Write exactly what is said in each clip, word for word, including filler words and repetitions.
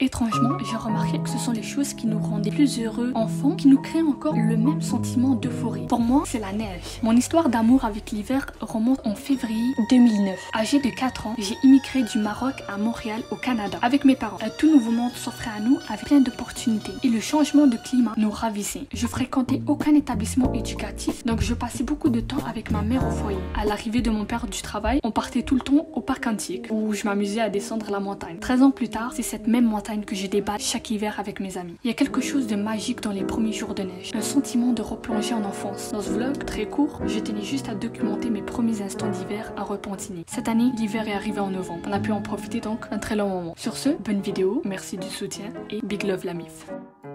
Étrangement, j'ai remarqué que ce sont les choses qui nous rendent les plus heureux enfants qui nous créent encore le même sentiment d'euphorie. Pour moi, c'est la neige. Mon histoire d'amour avec l'hiver remonte en février deux mille neuf. Âgée de quatre ans, j'ai immigré du Maroc à Montréal au Canada avec mes parents. Un tout nouveau monde s'offrait à nous avec plein d'opportunités et le changement de climat nous ravissait. Je fréquentais aucun établissement éducatif, donc je passais beaucoup de temps avec ma mère au foyer. À l'arrivée de mon père du travail, on partait tout le temps au parc antique où je m'amusais à descendre la montagne. treize ans plus tard, c'est cette même montagne que je déballe chaque hiver avec mes amis. Il y a quelque chose de magique dans les premiers jours de neige, un sentiment de replonger en enfance. Dans ce vlog très court, je tenais juste à documenter mes premiers instants d'hiver à Repentigny. Cette année, l'hiver est arrivé en novembre. On a pu en profiter donc un très long moment. Sur ce, bonne vidéo, merci du soutien et big love la mif.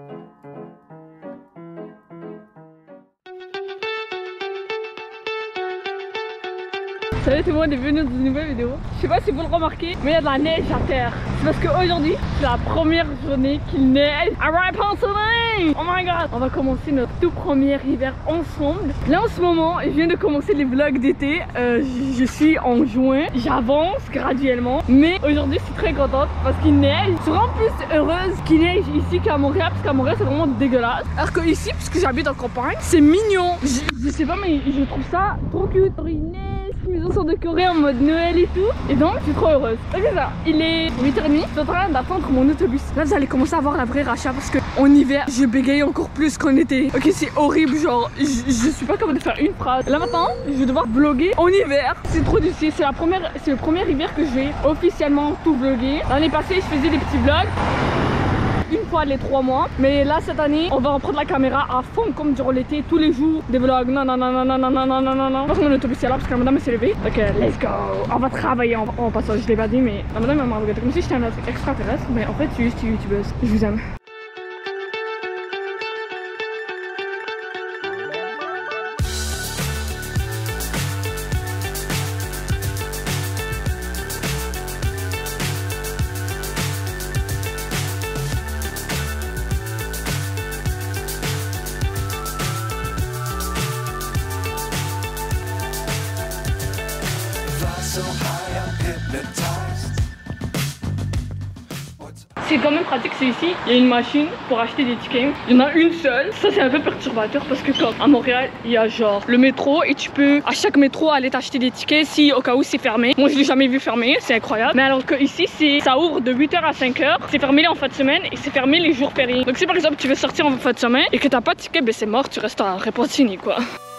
Salut tout le monde et bienvenue dans une nouvelle vidéo. Je sais pas si vous le remarquez, mais il y a de la neige à terre. C'est parce qu'aujourd'hui, c'est la première journée qu'il neige à Repentigny. Oh my god! On va commencer notre tout premier hiver ensemble. Là en ce moment, je viens de commencer les vlogs d'été. Euh, je suis en juin, j'avance graduellement. Mais aujourd'hui, je suis très contente parce qu'il neige. Je suis vraiment plus heureuse qu'il neige ici qu'à Montréal, parce qu'à Montréal, c'est vraiment dégueulasse. Alors que ici, puisque j'habite en campagne, c'est mignon. Je, je sais pas, mais je trouve ça trop cute. Il neige. Les maisons sont décorées en mode Noël et tout. Et donc je suis trop heureuse. Ok ça, il est huit heures trente. Je suis en train d'attendre mon autobus. Là vous allez commencer à voir la vraie Racha parce que en hiver je bégaye encore plus qu'en été. Ok c'est horrible, genre je, je suis pas capable de faire une phrase. Là maintenant je vais devoir vlogger en hiver. C'est trop difficile. C'est la première, c'est le premier hiver que je vais officiellement tout vlogger. L'année passée je faisais des petits vlogs une fois les trois mois, mais là cette année on va reprendre la caméra à fond comme durant l'été, tous les jours des vlogs. Non non non non non non non non non non non. Je pense que mon autobus est là parce que la madame s'est levée. Ok let's go, on va travailler en, en passant. Je l'ai pas dit mais la madame m'a regardé comme si j'étais un extraterrestre, mais en fait je suis juste une youtubeuse. Je vous aime. C'est quand même pratique, c'est ici, il y a une machine pour acheter des tickets. Il y en a une seule. Ça c'est un peu perturbateur parce que comme à Montréal, il y a genre le métro et tu peux à chaque métro aller t'acheter des tickets si au cas où c'est fermé. Moi je l'ai jamais vu fermé, c'est incroyable. Mais alors que ici c'est ça ouvre de huit heures à cinq heures. C'est fermé en fin de semaine et c'est fermé les jours fériés. Donc si par exemple tu veux sortir en fin de semaine et que t'as pas de ticket, ben c'est mort, tu restes à Repentigny quoi.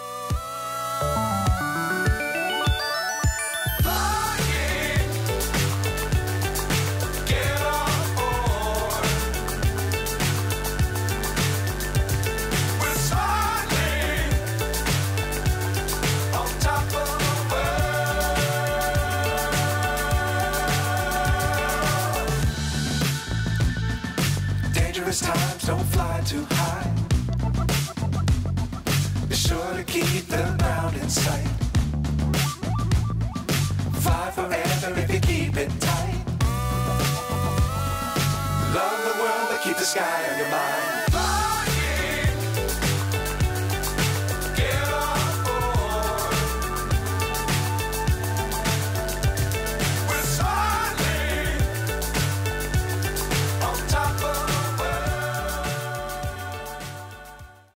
Times don't fly too high. Be sure to keep the ground in sight. Fly forever if you keep it tight. Love the world but keep the sky on your mind.